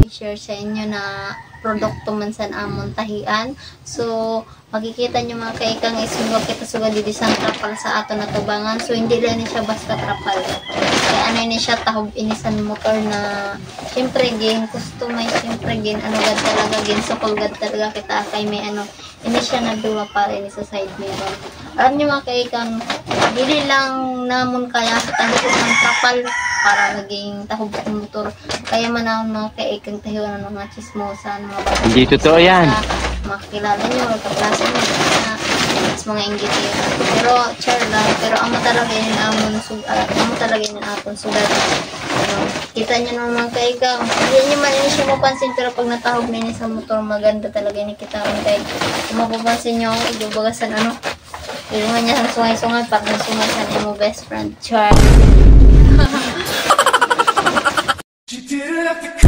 i-share sa inyo na produkto man sa amon tahian. So makikita nyo mga kaikang isugod kita sugad di isang trapal sa ato na tubangan. So hindi lang ni siya basta trapal. Kaya ano ni siya tahog inisan motor na syempre gin customize, syempre gin ano gad talaga gin sukol gad talaga kita kay may ano ini siya na duwa para ini sa side mirror. Alam nyo mga kaikang dili lang namon kaya sa tahog ng trapal para naging tahog ng motor. Kaya man ang mga kaikang tahiw ng mga chismosa, mga bata. Hindi totoo yan. Makikilala nyo, kaklase nyo, mga inggit. Pero, char lang. Pero amo talaga yun amon sugat. Amo talaga yun apon sugat. Kita nyo naman kaikang. Hindi nyo man yun siya mapansin. Pero pag natahog na yun sa motor, maganda talaga yun kita. Kung mapapansin nyo, ibabagasan ano. Ilungan niya sa sungay-sungay. Pag nagsungay sa mo best friend. Char. She didn't have to